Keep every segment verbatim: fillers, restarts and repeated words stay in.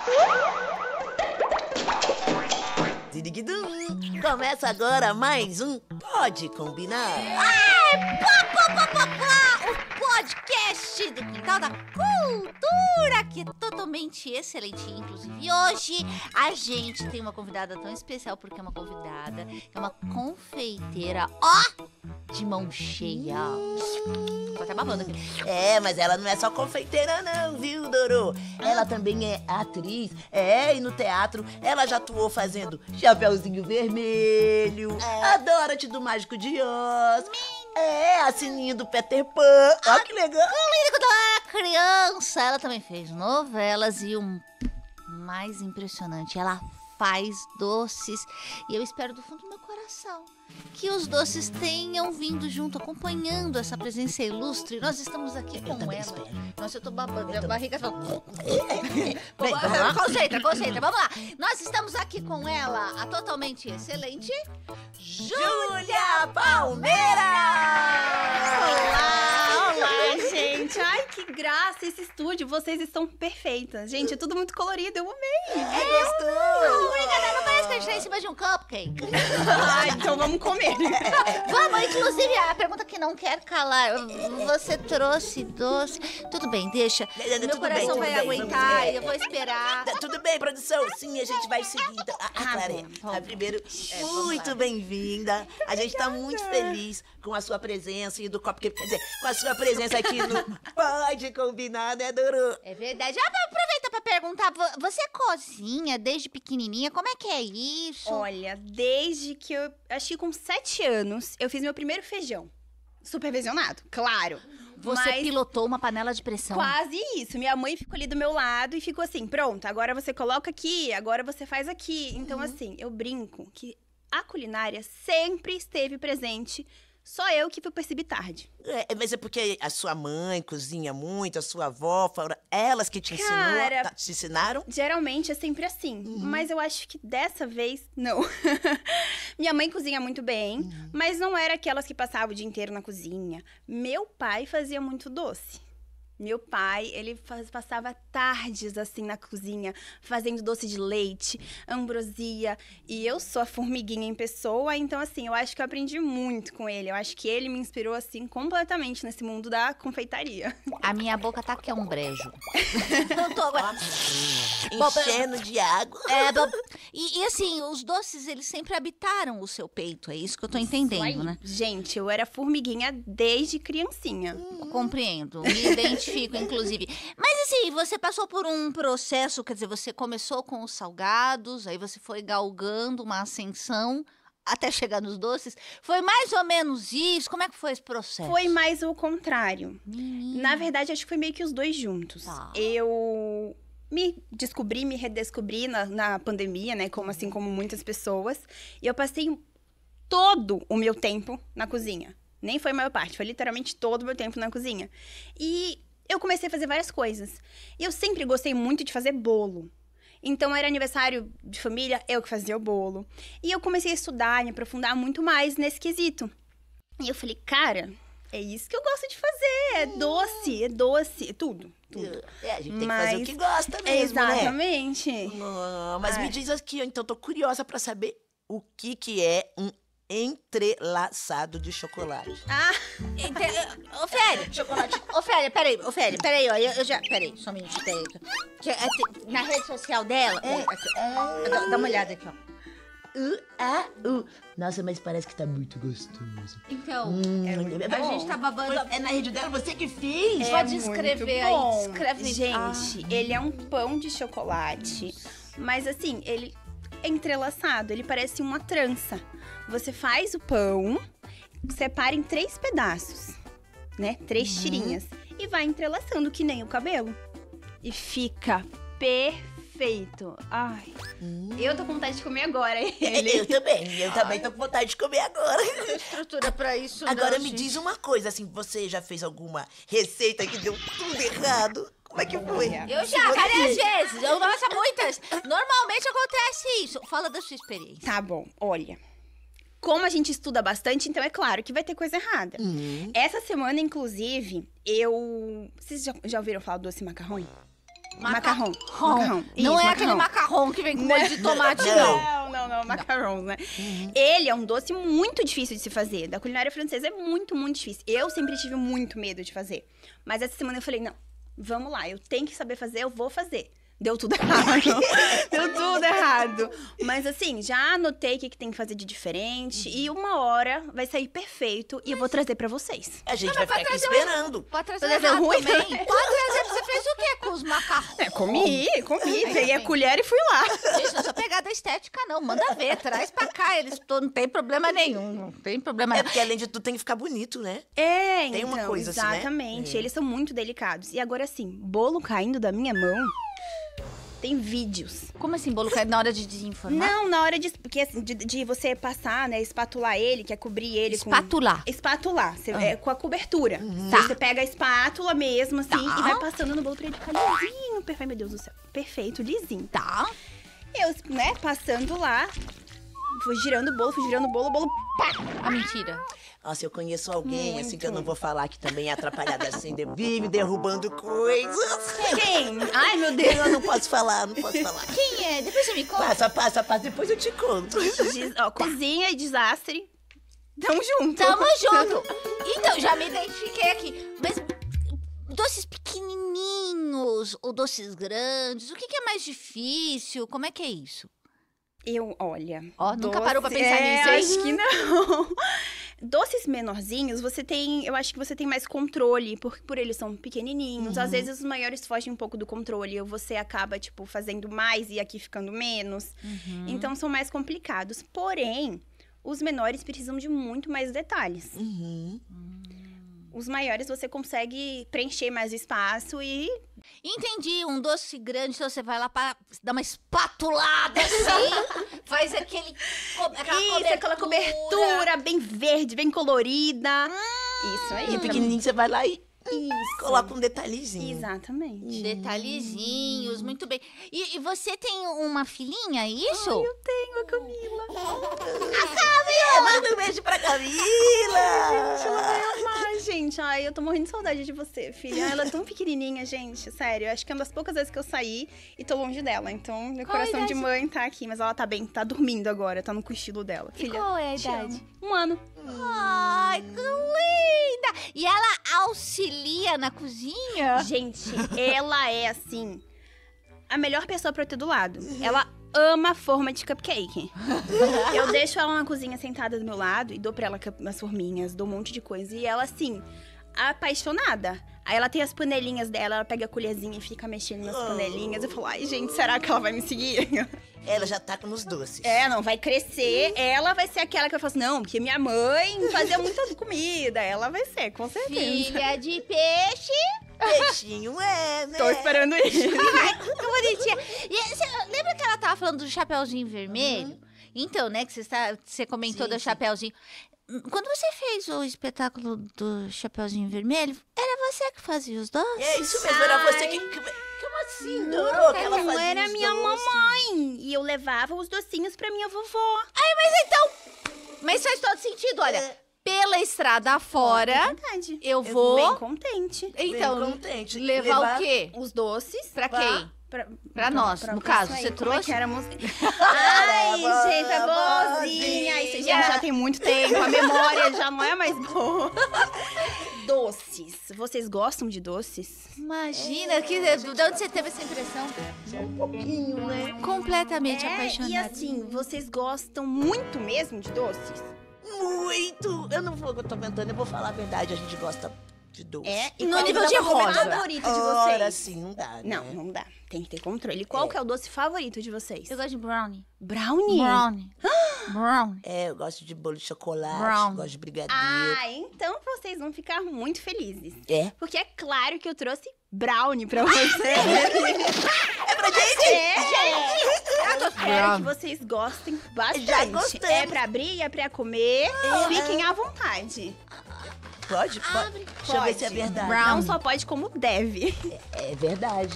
Ziriguidum. Começa agora mais um Pode Combinar. Ai, pá, pá, pá, pá, pá. O podcast do Quintal da Cultura, que é totalmente excelente. Inclusive, hoje a gente tem uma convidada tão especial, porque é uma convidada, é uma confeiteira, ó, de mão cheia. Tô até babando aqui. É, mas ela não é só confeiteira não, viu, Dorô? Ela também é atriz, é, e no teatro ela já atuou fazendo Chapeuzinho Vermelho, É. a Dorothy do Mágico de Oz, é, a Sininho do Peter Pan, ó que legal. O lírico da criança, ela também fez novelas e um mais impressionante, ela faz doces. E eu espero do fundo do meu coração que os doces tenham vindo junto, acompanhando essa presença ilustre. Nós estamos aqui com também ela. espero. Nossa, eu tô babando, minha barriga tá... Bem, vamos lá? Concentra, concentra, vamos lá. Nós estamos aqui com ela, a totalmente excelente Júlia Palmeira! Olá, olá, gente. Ai, que graça esse estúdio. Vocês estão perfeitas. Gente, é tudo muito colorido. Eu amei. É gostoso! Obrigada, não parece que a gente tá em cima de um cupcake? Ai, então vamos comer. Vamos, inclusive, a pergunta que não quer calar. Você trouxe doce? Tudo bem, deixa. Tudo Meu coração bem, tudo vai bem, aguentar, vamos ver. eu vou esperar. Tá tudo bem, produção? Sim, a gente vai seguir. Então, a, a Ah, Clara, bom, bom. a primeiro, vamos muito lá. bem-vinda. A gente tá muito feliz com a sua presença e do copo que quer dizer, com a sua presença aqui no Pode Combinar, né, Doro? É verdade. Ah, mas aproveita pra perguntar, vo- você cozinha desde pequenininha? Como é que é isso? Olha, desde que eu... Acho que com sete anos, eu fiz meu primeiro feijão. Supervisionado, claro. Você Mas pilotou uma panela de pressão. quase isso. Minha mãe ficou ali do meu lado e ficou assim, pronto, agora você coloca aqui, agora você faz aqui. Então, assim, eu brinco que a culinária sempre esteve presente, só eu que fui perceber tarde. É, mas é porque a sua mãe cozinha muito, a sua avó, foram elas que te ensinou, Cara, tá- te ensinaram? Geralmente é sempre assim, mas eu acho que dessa vez, não. Minha mãe cozinha muito bem, mas não era aquelas que passavam o dia inteiro na cozinha. Meu pai fazia muito doce. Meu pai, ele faz- passava tardes assim na cozinha, fazendo doce de leite, ambrosia. E eu sou a formiguinha em pessoa, então assim, eu acho que eu aprendi muito com ele. Eu acho que ele me inspirou assim completamente nesse mundo da confeitaria. A minha boca tá que é um brejo. Não tô agora. Enchendo de água. É, bom, e, e assim, os doces, eles sempre habitaram o seu peito, é isso que eu tô entendendo, Aí, né? gente, eu era formiguinha desde criancinha. Compreendo, me identifico, inclusive. Mas assim, você passou por um processo, quer dizer, você começou com os salgados, aí você foi galgando uma ascensão até chegar nos doces. Foi mais ou menos isso? Como é que foi esse processo? Foi mais o contrário. Menina. Na verdade, acho que foi meio que os dois juntos. Tá. Eu me descobri, me redescobri na, na pandemia, né? Como assim como muitas pessoas. E eu passei todo o meu tempo na cozinha. Nem foi a maior parte, foi literalmente todo o meu tempo na cozinha. E eu comecei a fazer várias coisas. E eu sempre gostei muito de fazer bolo. Então, era aniversário de família, eu que fazia o bolo. E eu comecei a estudar, me aprofundar muito mais nesse quesito. E eu falei, cara, é isso que eu gosto de fazer. É doce, é doce, é tudo. Tudo. É, a gente tem que Mas- fazer o que gosta mesmo, né? Exatamente. Ah, mas Ai. me diz aqui, então, tô curiosa pra saber o que que é um entrelaçado de chocolate. Ah, Ente- Ofélia, chocolate. Ofélia, peraí, Ofélia, peraí, ó, eu, eu já. Peraí, só um minutinho, peraí. Que, é, tem- na rede social dela. É, ó, aqui, dá, dá uma olhada aqui, ó. Uh, ah, uh. Nossa, mas parece que tá muito gostoso. Então, Hum, muito é a bom. gente tá babando. É na rede dela, você que fez? é Pode muito escrever aí, bom. escreve. Gente, Ah. ele é um pão de chocolate, mas assim, ele é entrelaçado, ele parece uma trança. Você faz o pão, separa em três pedaços, né? Três Uhum. tirinhas. E vai entrelaçando que nem o cabelo. E fica perfeito. Ai, Hum. eu tô com vontade de comer agora Eu ele. também, eu também tô com vontade de comer agora. Estrutura pra isso, Agora não, me gente. diz uma coisa, assim, você já fez alguma receita que deu tudo errado? Como é que foi? Eu já, várias vezes. Eu, nossa, muitas. Normalmente acontece isso. Fala da sua experiência. Tá bom, olha. Como a gente estuda bastante, então é claro que vai ter coisa errada. Hum. Essa semana, inclusive, eu... Vocês já, já ouviram falar do doce macarrão? Macarrão. Macarrão. Macarrão. Não Isso, é aquele macarrão que vem com molho de tomate, não. Não, não, não, macarrão, né? Uhum. Ele é um doce muito difícil de se fazer. Da culinária francesa é muito, muito difícil. Eu sempre tive muito medo de fazer. Mas essa semana eu falei, não, vamos lá, eu tenho que saber fazer, eu vou fazer. Deu tudo errado. Deu tudo errado. Mas assim, já anotei o que, que tem que fazer de diferente. Uhum. E uma hora vai sair perfeito. E eu vou trazer pra vocês. A gente não, vai ficar aqui esperando. Pode trazer, trazer errado ruim também. Pode trazer. Você fez o quê com os macarrões? É, comi, comi. Peguei a colher e fui lá. Gente, não sou pegada estética, não. Manda ver, traz pra cá. Eles não tem problema nenhum. Não tem problema nenhum. É porque além de tudo tem que ficar bonito, né? É, tem então, uma coisa exatamente. Assim, né? Eles são muito delicados. E agora assim, bolo caindo da minha mão... Tem vídeos. Como assim, bolo caindo na hora de desenformar? Não, na hora de... Porque assim, de, de você passar, né, espatular ele, que é cobrir ele espatular. com... Espatular. Você, ah. é, com a cobertura. Uhum. Tá. Você pega a espátula mesmo, assim, tá. e vai passando no bolo pra ele ficar lisinho. Perfeito, meu Deus do céu. Perfeito, lisinho. Tá. Eu, né, passando lá, fui girando o bolo, fui girando o bolo, o bolo... Pá! A mentira. Nossa, eu conheço alguém, Muito. assim, que eu não vou falar, que também é atrapalhada assim, de, vive derrubando coisas. Quem? Ai, meu Deus. Eu não posso falar, não posso falar. Quem é? Depois você me conta. Passa, passa, passa, depois eu te conto. Des, ó, cozinha e desastre. Tamo junto. Tamo junto. Então, já me identifiquei aqui. Mas doces pequenininhos ou doces grandes, o que, que é mais difícil? Como é que é isso? Eu, olha... Ó, doce... nunca parou pra pensar é, nisso, hein? acho que não. Doces menorzinhos, você tem... Eu acho que você tem mais controle, porque por eles são pequenininhos. Uhum. Às vezes, os maiores fogem um pouco do controle. Ou você acaba, tipo, fazendo mais e aqui ficando menos. Uhum. Então, são mais complicados. Porém, os menores precisam de muito mais detalhes. Uhum. Os maiores, você consegue preencher mais espaço e... Entendi, um doce grande, então você vai lá para dar uma espatulada assim, faz aquele, aquela Isso, cobertura. aquela cobertura bem verde, bem colorida. Hum, Isso aí. E pequenininho você vai lá e Isso. coloca um detalhezinho. Exatamente. Detalhezinhos, muito bem. E, e você tem uma filhinha, é isso? Ai, eu tenho a Camila. A Camila! Manda um beijo pra Camila! Gente, ela vai amar, gente. Ai, eu tô morrendo de saudade de você, filha. Ela é tão pequenininha, gente. Sério, acho que é uma das poucas vezes que eu saí e tô longe dela. Então, meu Qual coração a de idade? mãe tá aqui. Mas ela tá bem, tá dormindo agora. Tá no cochilo dela. E Filha, qual é a te idade? amo. Um ano. Ai, que linda! E ela auxilia na cozinha? Gente, ela é, assim, a melhor pessoa pra eu ter do lado. Ela ama forma de cupcake. Eu deixo ela na cozinha sentada do meu lado e dou pra ela as forminhas, dou um monte de coisa. E ela, assim, apaixonada. Aí ela tem as panelinhas dela, ela pega a colherzinha e fica mexendo nas panelinhas. Eu falo, ai, gente, será que ela vai me seguir? Ela já tá nos doces. É, não, vai crescer. Ela vai ser aquela que eu faço, não, porque minha mãe fazia muita comida. Ela vai ser, com certeza. Filha de peixe. Peixinho é, né? Tô esperando isso. Ai, que bonitinha. E você lembra que ela tava falando do Chapeuzinho Vermelho? Uhum. Então, né, que você, está, você comentou Sim, do sim. Chapeuzinho. Quando você fez o espetáculo do Chapeuzinho Vermelho, era você que fazia os doces? É isso mesmo, era você que... que como assim, Dorô? Que ela Não, fazia era os minha doces? mamãe. E eu levava os docinhos pra minha vovó. Ai, mas então... Mas faz todo sentido, olha. É. Pela estrada afora, É verdade. eu vou... Bem contente. Então, Bem contente. levar, Levar o quê? Os doces. Pra Pra- quem? Pra, Pra nós, no caso, isso aí, você como é trouxe? que era a música? Ai, Pra gente, a vozinha. vozinha. Isso, gente, já tem muito tempo. A memória já não é mais boa. Doces. Vocês gostam de doces? Imagina, que, de onde você teve essa impressão? Um pouquinho, né? Completamente É, apaixonada. e assim, vocês gostam muito mesmo de doces? Muito! Eu não vou, eu tô inventando, eu vou falar a verdade, a gente gosta de doce. É, e No qual nível é o de rosa. favorito de Ora, vocês? sim, não dá, né? Não, não dá. Tem que ter controle. Qual É. que é o doce favorito de vocês? Eu gosto de brownie. Brownie? Brownie. Brownie. É, eu gosto de bolo de chocolate, Brown. gosto de brigadeiro. Ah, então vocês vão ficar muito felizes. É? Porque é claro que eu trouxe brownie pra vocês. É pra gente? É, eu espero que vocês gostem bastante. Já gostamos. É pra abrir, é pra comer. Fiquem à vontade. Pode? Pode. Deixa eu ver se é verdade. Brown. Não só pode, como deve. É verdade.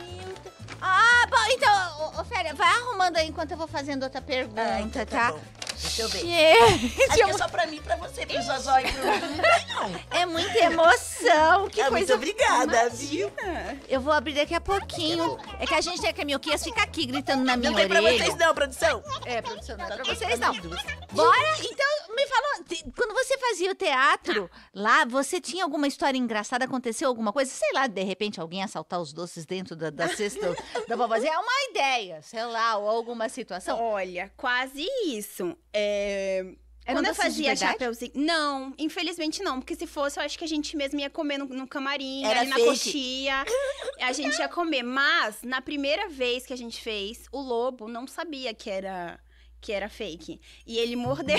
Ah, bom, então, ô, ô, Félia, vai arrumando aí enquanto eu vou fazendo outra pergunta, Ah, então tá? tá bom. Deixa eu ver. Gente, Acho que é só pra mim, pra você, pro Zózó e pro... Não tem, não. é muita emoção. Que Ah, muito coisa. obrigada, viu? Eu vou abrir daqui a pouquinho. É que a gente tem que a Milquias fica aqui gritando na minha Não tem pra orelha. vocês não, produção. É, produção, não é pra vocês não. Bora? Então, me falou, te- quando você fazia o teatro lá, você tinha alguma história engraçada? Aconteceu alguma coisa? Sei lá, de repente alguém assaltar os doces dentro da, da cesta da vovozinha? É uma ideia, sei lá, ou alguma situação. Olha, quase isso. É... Era um Quando eu doce de fazia verdade? chapeuzinho... Não, infelizmente não. Porque se fosse, eu acho que a gente mesmo ia comer no, no camarim, Era ali na fake. coxia. A gente ia comer. Mas, na primeira vez que a gente fez, o lobo não sabia que era... que era fake. E ele mordeu.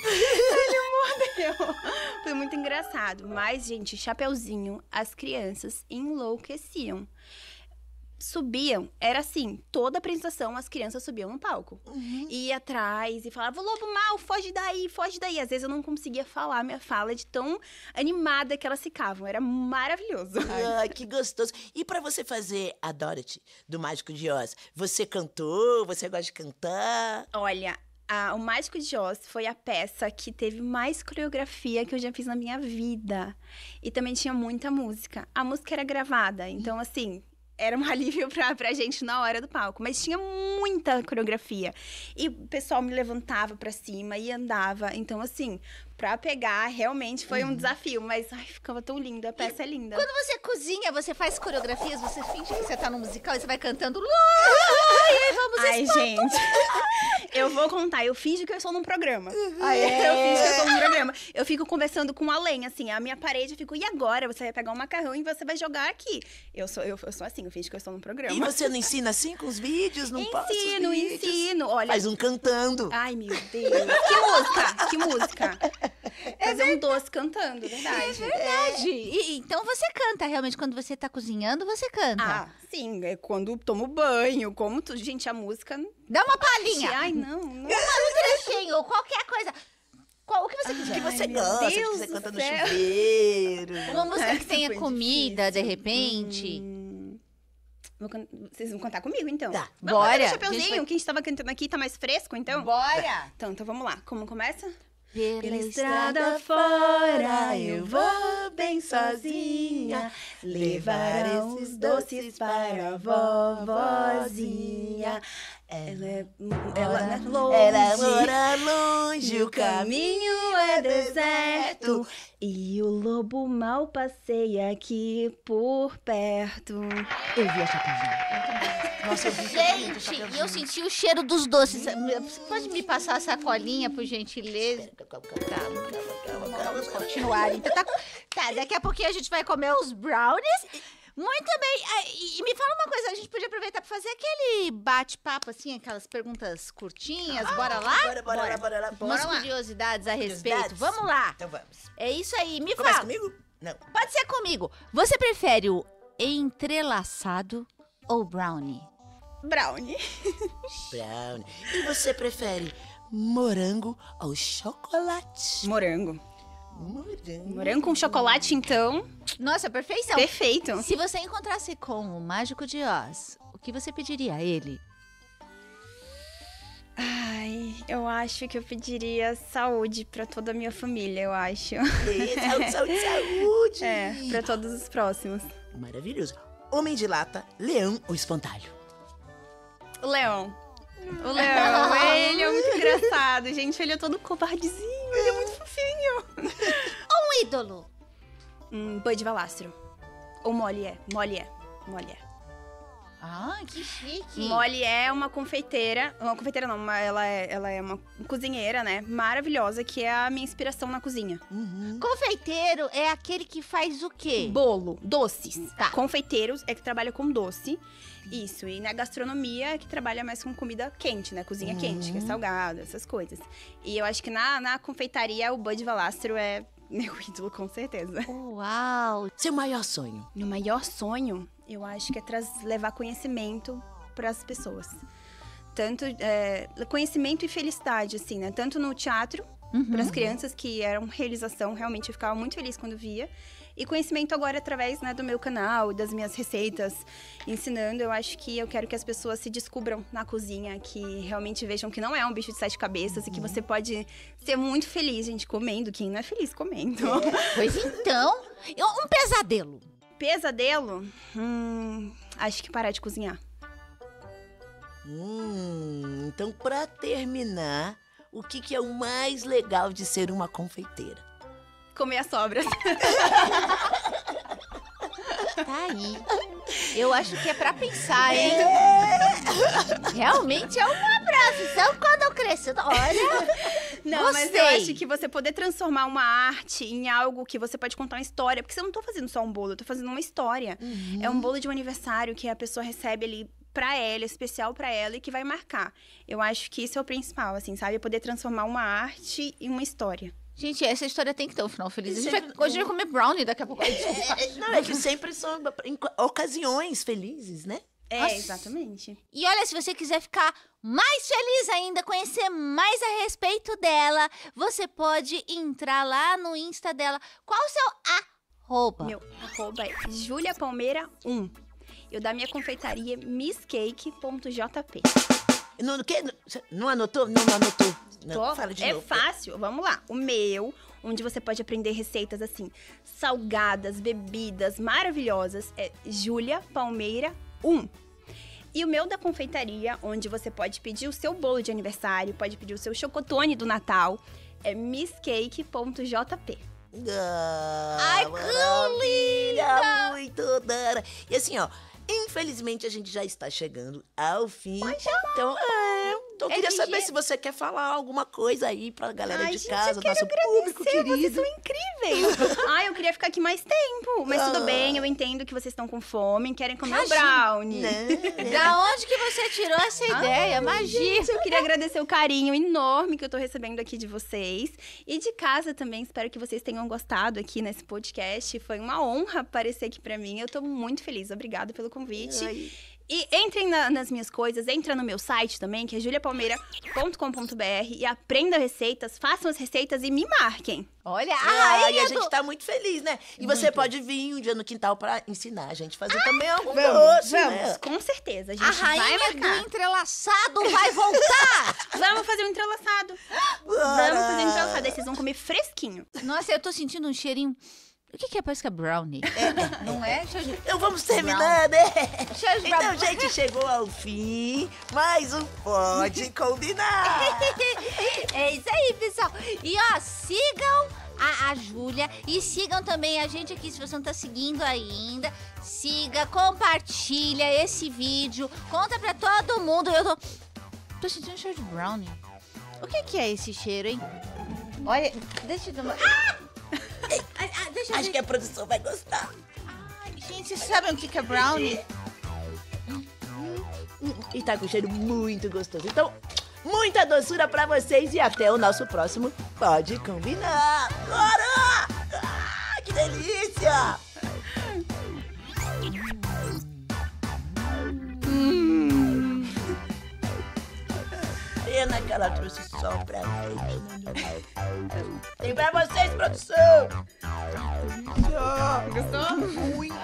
Ele mordeu. Foi muito engraçado. Mas, gente, Chapeuzinho, as crianças enlouqueciam. Subiam, era assim, toda apresentação as crianças subiam no palco. Uhum. Ia atrás e falava, lobo mal, foge daí, foge daí. Às vezes eu não conseguia falar minha fala de tão animada que elas ficavam. Era maravilhoso. Ai, que gostoso. E pra você fazer a Dorothy, do Mágico de Oz, você cantou? Você gosta de cantar? Olha, a- o Mágico de Oz foi a peça que teve mais coreografia que eu já fiz na minha vida. E também tinha muita música. A música era gravada, então assim... Era um alívio pra, pra gente na hora do palco. Mas tinha muita coreografia. E o pessoal me levantava pra cima e andava. Então, assim, pra pegar, realmente foi um desafio. Mas, ai, ficava tão linda. A peça é linda. Quando você cozinha, você faz coreografias, você finge que você tá num musical e você vai cantando. Ai, ai, vamos Ai, gente. Eu vou contar. Eu finjo que eu estou num programa. Ah, é? Eu finjo que eu estou num programa. Eu fico conversando com a Len, assim. A minha parede, eu fico, e agora? Você vai pegar um macarrão e você vai jogar aqui. Eu sou, eu, eu sou assim, eu finjo que eu estou num programa. E você não ensina assim com os vídeos? Não posta os Ensino, vídeos? ensino. Olha, Faz um cantando. ai, meu Deus. Que música? Que música? Fazer um doce cantando, verdade. Verdade. E- então você canta, realmente. Quando você tá cozinhando, você canta. Ah, sim. É quando tomo banho, como tudo. Gente, a música... Dá uma palhinha. Ai, não, não. Um trechinho, ou qualquer coisa. Qual, o que você O quiser. que você meu gosta, o que Deus você do canta no céu. chuveiro. Uma música que Essa tenha foi comida, difícil. de repente. Hum, vou can- Vocês vão cantar comigo, então? Tá. Não, Bora. mas o A Chapeuzinho, gente vai- que a gente tava cantando aqui, tá mais fresco, então? Bora! Então, então vamos lá. Como começa? Pela estrada fora eu vou bem sozinha, levar esses doces para a vovozinha. Ela é, ela é longe, Ela mora longe, o caminho é deserto e o lobo mal passeia aqui por perto. Eu vi a Chapeuzinho. Nossa, eu vi totalmente a Gente, Chapeuzinho. e eu senti o cheiro dos doces. Você pode me passar a sacolinha, por gentileza? Calma, calma, calma, calma, calma, Vamos calma. continuar. Então tá, tá, daqui a pouquinho a gente vai comer os brownies. Muito bem. Ah, E, e me fala uma coisa, a gente podia aproveitar pra fazer aquele bate-papo, assim, aquelas perguntas curtinhas. Bora lá? Bora, bora lá, bora lá. Umas Bora lá. curiosidades a respeito. Curiosidades? Vamos lá. Então vamos. É isso aí. Me Começa fala. comigo? Não. Pode ser comigo. Você prefere o entrelaçado ou brownie? Brownie. Brown. E você prefere morango ou chocolate? Morango. Morango. Morango com chocolate, então. Nossa, perfeição. Perfeito. Se você encontrasse com o Mágico de Oz, o que você pediria a ele? Ai, eu acho que eu pediria saúde pra toda a minha família, eu acho. E saúde, saúde, saúde. É, pra todos os próximos. Maravilhoso. Homem de lata, leão ou espantalho? O Leão. O Leão, ele é muito engraçado, gente. Ele é todo covardezinho, ele é muito fofinho. Um ídolo. Hum, Bud Valastro. Ou Molly Molly Molly Ah, que chique. Molly é uma confeiteira. Uma confeiteira não, uma- ela é, ela é uma cozinheira, né? Maravilhosa, que é a minha inspiração na cozinha. Uhum. Confeiteiro é aquele que faz o quê? Bolo, doces. Tá. Confeiteiros é que trabalha com doce. Isso. E na gastronomia é que trabalha mais com comida quente, né? Cozinha quente, que é salgado, essas coisas. E eu acho que na, na confeitaria o Bud Valastro é meu ídolo, com certeza. Uau. Seu maior sonho? Meu maior sonho, eu acho que é traz- levar conhecimento para as pessoas. Tanto é, conhecimento e felicidade, assim, né? Tanto no teatro, Uhum. para as crianças, que era uma realização, realmente eu ficava muito feliz quando via. E conhecimento agora através, né, do meu canal, das minhas receitas, ensinando. Eu acho que eu quero que as pessoas se descubram na cozinha, que realmente vejam que não é um bicho de sete cabeças uhum. e que você pode ser muito feliz, gente, comendo. Quem não é feliz comendo? É. Pois então, um pesadelo. Pesadelo? Hum, acho que parar de cozinhar. Hum, então pra terminar, o que, que é o mais legal de ser uma confeiteira? Comer as sobras. Tá aí. Eu acho que é pra pensar, hein? Realmente é uma profissão quando eu crescer. Olha, não, gostei. Mas eu acho que você poder transformar uma arte em algo que você pode contar uma história. Porque eu não tô fazendo só um bolo, eu tô fazendo uma história. Uhum. É um bolo de um aniversário que a pessoa recebe ali pra ela, especial pra ela e que vai marcar. Eu acho que isso é o principal, assim, sabe? Poder transformar uma arte em uma história. Gente, essa história tem que ter um final feliz. A gente vai, hoje a gente vai comer brownie daqui a pouco. É, não, é que sempre são em ocasiões felizes, né? É, Nossa. Exatamente. E olha, se você quiser ficar mais feliz ainda, conhecer mais a respeito dela, você pode entrar lá no Insta dela. Qual o seu arroba? Meu arroba é Julia Palmeira um. E o da minha confeitaria é misscake ponto j p. Não, não anotou? Não, não anotou. Não, Tô, fala de é novo. fácil, vamos lá. O meu, onde você pode aprender receitas assim, salgadas, bebidas maravilhosas, é Julia Palmeira um. E o meu da confeitaria, onde você pode pedir o seu bolo de aniversário, pode pedir o seu chocotone do Natal, é misscake ponto j p. Ah, Ai, que linda! Muito dara. E assim, ó, infelizmente a gente já está chegando ao fim. Então, é, então eu queria É saber ligeiro. se você quer falar alguma coisa aí pra galera Ai, de gente, casa, eu quero nosso público agradecer, querido. Vocês são incríveis. Ai, eu queria ficar aqui mais tempo. Mas tudo Ah. bem, eu entendo que vocês estão com fome, querem comer o Imagina. brownie. Né? Da onde que você tirou essa ideia? Ai, Magia! Gente, eu queria agradecer o carinho enorme que eu tô recebendo aqui de vocês. E de casa também, espero que vocês tenham gostado aqui nesse podcast. Foi uma honra aparecer aqui pra mim. Eu tô muito feliz. Obrigada pelo convite. Ai. E entrem na- nas minhas coisas, entra no meu site também, que é julia palmeira ponto com ponto b r, e aprenda receitas, façam as receitas e me marquem. Olha, Ah, a e a rainha gente do... tá muito feliz, né? E você Muito. pode vir um dia no quintal pra ensinar a gente a fazer também algum Vamos, doce, vamos, né? com certeza. A gente A vai rainha marcar. do entrelaçado vai voltar! Vamos fazer um entrelaçado. Vamos fazer um entrelaçado. Aí vocês vão comer fresquinho. Nossa, eu tô sentindo um cheirinho... O que que é? Parece que é brownie. É, não é? Deixa eu... Então vamos terminar, né? Deixa eu... Então, gente, chegou ao fim. Mais um Pode Combinar. É isso aí, pessoal. E ó, sigam a, a Júlia e sigam também a gente aqui, se você não tá seguindo ainda. Siga, compartilha esse vídeo, conta pra todo mundo. Eu tô, tô sentindo um cheiro de brownie. O que que é esse cheiro, hein? Olha, deixa eu tomar... Ah! Ah, ah, deixa eu Acho ver. que a produção vai gostar. Ai, gente, vocês sabem o que que é brownie? E tá com cheiro muito gostoso. Então, muita doçura pra vocês e até o nosso próximo Pode Combinar. Bora! Ah, que delícia! Hum. Pena que ela trouxe só pra gente. Tem pra vocês, produção! Delícia! Gostou? Muito!